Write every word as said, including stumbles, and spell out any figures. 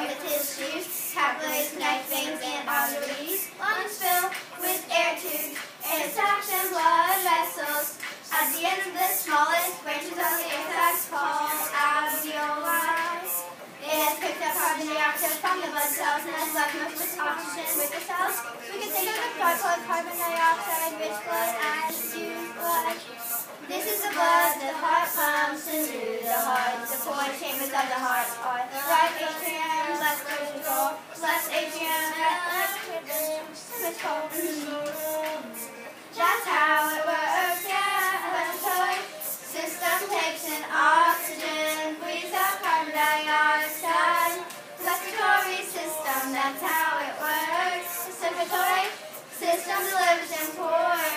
from the tissues, capillaries connect veins and arteries. Lungs fill with air tubes, air sacs and blood vessels. At the end of the smallest branches of the air sacs called alveoli. It has picked up carbon dioxide from the blood cells and has left much with oxygen with the cells. We can think of the particle of carbon dioxide rich blood as blood. This is the blood the heart pumps into the heart. The four chambers of the heart are right atrium, left ventricle, left atrium, left ventricle. That's how it works, yeah. A respiratory system takes in oxygen, breathes out carbon dioxide. Respiratory system, that's how it works. The circulatory system delivers important